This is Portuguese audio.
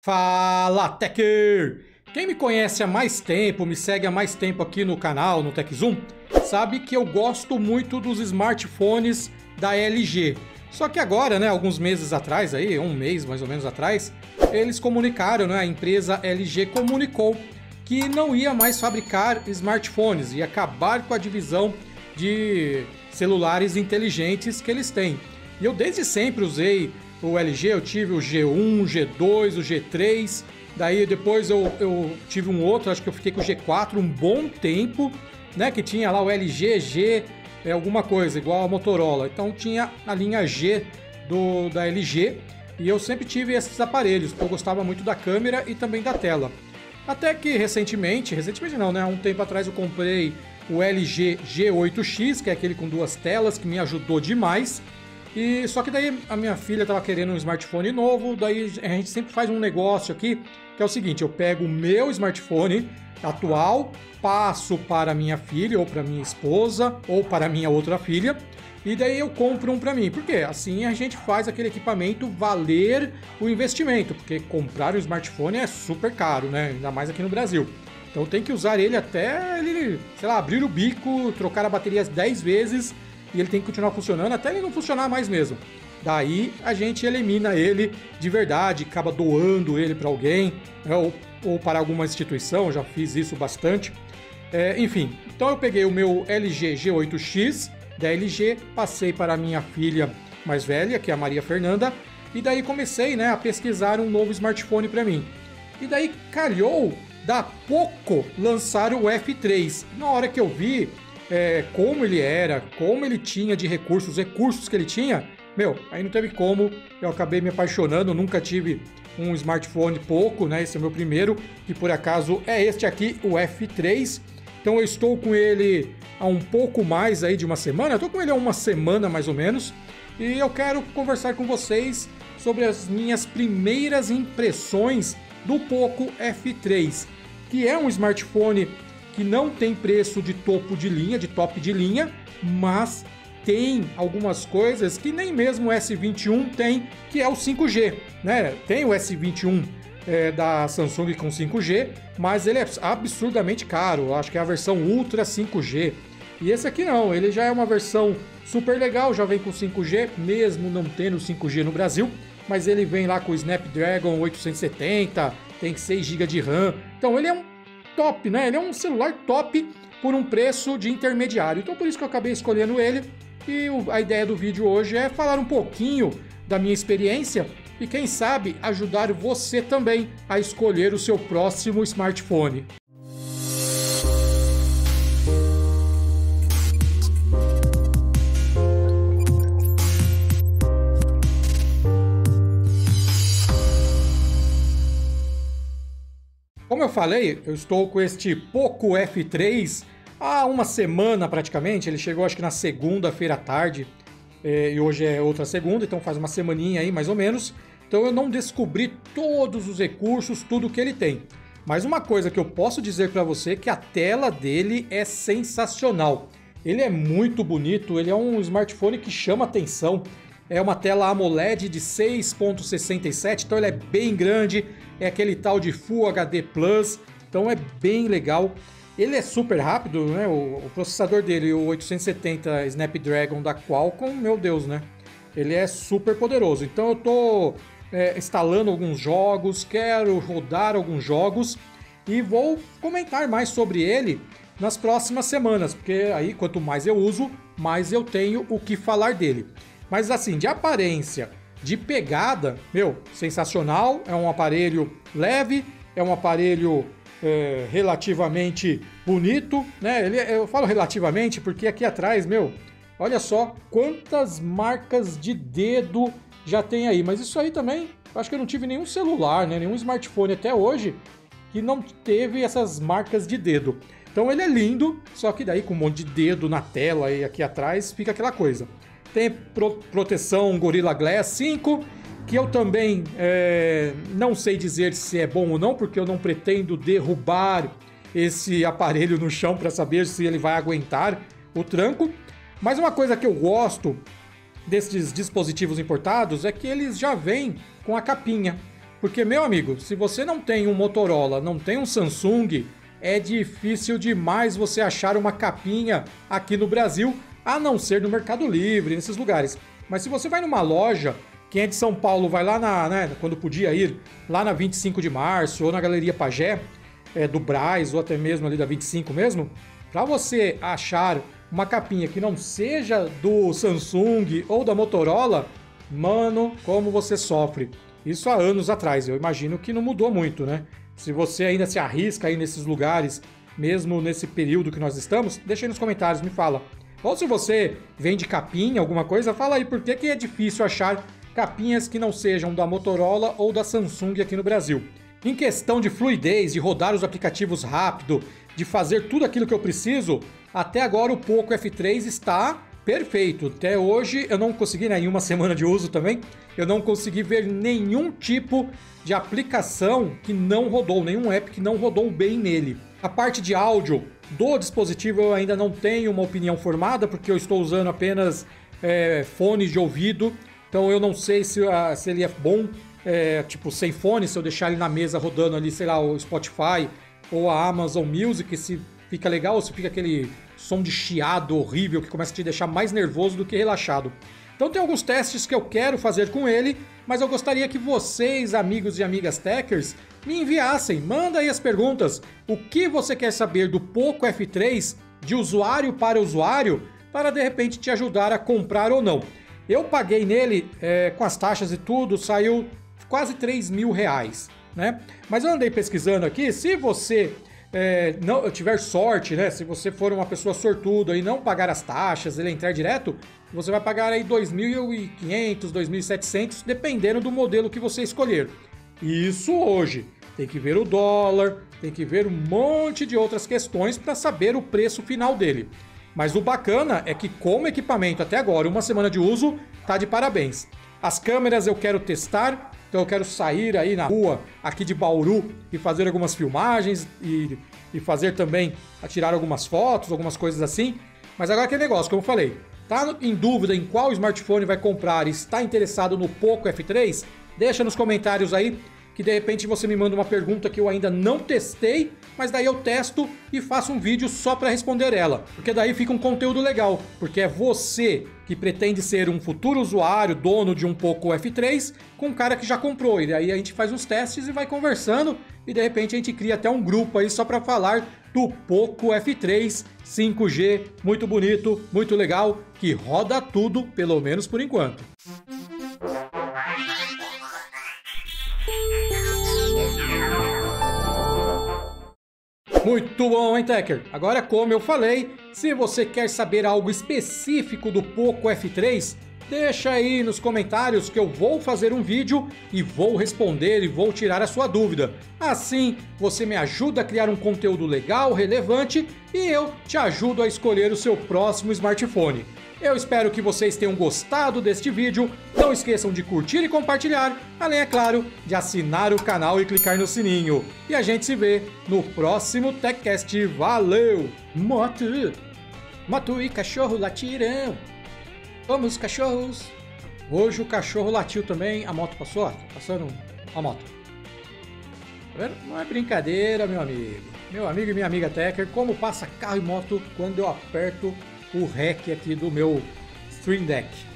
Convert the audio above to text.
Fala, Techer! Quem me conhece há mais tempo, me segue há mais tempo aqui no canal, no TechZoom, sabe que eu gosto muito dos smartphones da LG. Só que agora, né, alguns meses atrás, aí, um mês mais ou menos atrás, eles comunicaram, né, a empresa LG comunicou que não ia mais fabricar smartphones, ia acabar com a divisão de celulares inteligentes que eles têm. E eu desde sempre usei o LG, eu tive o G1, o G2, o G3, daí depois eu tive um outro, acho que eu fiquei com o G4 um bom tempo, né, que tinha lá o LG, G, alguma coisa, igual a Motorola. Então tinha a linha G da LG e eu sempre tive esses aparelhos, porque eu gostava muito da câmera e também da tela. Até que recentemente não, né, há um tempo atrás eu comprei o LG G8X, que é aquele com duas telas, que me ajudou demais. E só que daí a minha filha estava querendo um smartphone novo, daí a gente sempre faz um negócio aqui, que é o seguinte, eu pego o meu smartphone atual, passo para minha filha, ou para minha esposa, ou para minha outra filha, e daí eu compro um para mim. Por quê? Assim a gente faz aquele equipamento valer o investimento, porque comprar um smartphone é super caro, né? Ainda mais aqui no Brasil. Então tem que usar ele até ele, sei lá, abrir o bico, trocar a bateria 10 vezes, e ele tem que continuar funcionando até ele não funcionar mais mesmo. Daí a gente elimina ele de verdade, acaba doando ele para alguém, né, ou para alguma instituição, já fiz isso bastante. Enfim, então eu peguei o meu LG G8X da LG, passei para a minha filha mais velha, que é a Maria Fernanda, e daí comecei, né, a pesquisar um novo smartphone para mim. E daí calhou da Poco lançar o F3. Na hora que eu vi como ele era, como ele tinha de recursos, os recursos que ele tinha, aí não teve como, eu acabei me apaixonando, nunca tive um smartphone Poco, né? Esse é o meu primeiro, que por acaso é este aqui, o F3. Então eu estou com ele há um pouco mais aí de uma semana, eu estou com ele há uma semana mais ou menos, e eu quero conversar com vocês sobre as minhas primeiras impressões do Poco F3, que é um smartphone que não tem preço de topo de linha, de top de linha, mas tem algumas coisas que nem mesmo o S21 tem, que é o 5G, né? Tem o S21 da Samsung com 5G, mas ele é absurdamente caro, acho que é a versão Ultra 5G. E esse aqui não, ele já é uma versão super legal, já vem com 5G, mesmo não tendo 5G no Brasil, mas ele vem lá com o Snapdragon 870, tem 6 GB de RAM, então ele é um top, né? Ele é um celular top por um preço de intermediário. Então por isso que eu acabei escolhendo ele. E a ideia do vídeo hoje é falar um pouquinho da minha experiência e quem sabe ajudar você também a escolher o seu próximo smartphone. Como eu falei, eu estou com este Poco F3 há uma semana praticamente, ele chegou acho que na segunda-feira à tarde, e hoje é outra segunda, então faz uma semaninha aí mais ou menos, então eu não descobri todos os recursos, tudo que ele tem. Mas uma coisa que eu posso dizer para você é que a tela dele é sensacional, ele é muito bonito, ele é um smartphone que chama atenção. É uma tela AMOLED de 6.67, então ele é bem grande, é aquele tal de Full HD Plus, então é bem legal. Ele é super rápido, né? O processador dele, o 870 Snapdragon da Qualcomm, meu Deus, né? Ele é super poderoso. Então eu tô instalando alguns jogos, quero rodar alguns jogos e vou comentar mais sobre ele nas próximas semanas, porque aí quanto mais eu uso, mais eu tenho o que falar dele. Mas assim, de aparência, de pegada, sensacional, é um aparelho leve, é um aparelho relativamente bonito, né? Eu falo relativamente porque aqui atrás, olha só quantas marcas de dedo já tem aí. Mas isso aí também, acho que eu não tive nenhum celular, né? Nenhum smartphone até hoje que não teve essas marcas de dedo. Então ele é lindo, só que daí com um monte de dedo na tela e aqui atrás fica aquela coisa. Tem proteção Gorilla Glass 5, que eu também não sei dizer se é bom ou não, porque eu não pretendo derrubar esse aparelho no chão para saber se ele vai aguentar o tranco. Mas uma coisa que eu gosto desses dispositivos importados é que eles já vêm com a capinha. Porque, meu amigo, se você não tem um Motorola, não tem um Samsung, é difícil demais você achar uma capinha aqui no Brasil, a não ser no Mercado Livre, nesses lugares. Mas se você vai numa loja, quem é de São Paulo vai lá quando podia ir, lá na 25 de março ou na Galeria Pagé, do Brás ou até mesmo ali da 25 mesmo, para você achar uma capinha que não seja do Samsung ou da Motorola, mano, como você sofre. Isso há anos atrás, eu imagino que não mudou muito, né? Se você ainda se arrisca aí nesses lugares, mesmo nesse período que nós estamos, deixa aí nos comentários, me fala. Ou se você vende capinha, alguma coisa, fala aí por que é difícil achar capinhas que não sejam da Motorola ou da Samsung aqui no Brasil. Em questão de fluidez, de rodar os aplicativos rápido, de fazer tudo aquilo que eu preciso, até agora o Poco F3 está perfeito. Até hoje eu não consegui, em uma semana de uso também, eu não consegui ver nenhum tipo de aplicação que não rodou, nenhum app que não rodou bem nele. A parte de áudio do dispositivo eu ainda não tenho uma opinião formada, porque eu estou usando apenas fones de ouvido, então eu não sei se ele é bom, tipo sem fone, se eu deixar ele na mesa rodando ali, sei lá, o Spotify ou a Amazon Music, se fica legal ou se fica aquele som de chiado horrível que começa a te deixar mais nervoso do que relaxado. Então tem alguns testes que eu quero fazer com ele, mas eu gostaria que vocês, amigos e amigas techers, me enviassem. Manda aí as perguntas. O que você quer saber do Poco F3 de usuário para usuário para de repente te ajudar a comprar ou não. Eu paguei nele com as taxas e tudo, saiu quase 3 mil reais, né? Mas eu andei pesquisando aqui, se você não tiver sorte, né? Se você for uma pessoa sortuda e não pagar as taxas, ele entrar direto, você vai pagar aí 2.500, 2.700, dependendo do modelo que você escolher. Isso hoje. Tem que ver o dólar, tem que ver um monte de outras questões para saber o preço final dele. Mas o bacana é que como equipamento até agora, uma semana de uso, tá de parabéns. As câmeras eu quero testar, então eu quero sair aí na rua aqui de Bauru e fazer algumas filmagens e fazer também, tirar algumas fotos, algumas coisas assim. Mas agora aquele negócio, como eu falei, tá em dúvida em qual smartphone vai comprar e está interessado no Poco F3? Deixa nos comentários aí, que de repente você me manda uma pergunta que eu ainda não testei, mas daí eu testo e faço um vídeo só para responder ela, porque daí fica um conteúdo legal, porque é você que pretende ser um futuro usuário, dono de um Poco F3, com um cara que já comprou, e aí a gente faz uns testes e vai conversando, e de repente a gente cria até um grupo aí só para falar do Poco F3 5G, muito bonito, muito legal, que roda tudo, pelo menos por enquanto. Muito bom, hein, Techer? Agora, como eu falei, se você quer saber algo específico do Poco F3, deixa aí nos comentários que eu vou fazer um vídeo e vou responder e vou tirar a sua dúvida. Assim, você me ajuda a criar um conteúdo legal, relevante e eu te ajudo a escolher o seu próximo smartphone. Eu espero que vocês tenham gostado deste vídeo. Não esqueçam de curtir e compartilhar, além, é claro, de assinar o canal e clicar no sininho. E a gente se vê no próximo TechCast. Valeu! Moto e cachorro latirão. Vamos, cachorros! Hoje o cachorro latiu também. A moto passou? Tá passando a moto. Tá vendo? Não é brincadeira, meu amigo. Meu amigo e minha amiga Techer, como passa carro e moto quando eu aperto o REC aqui do meu Stream Deck.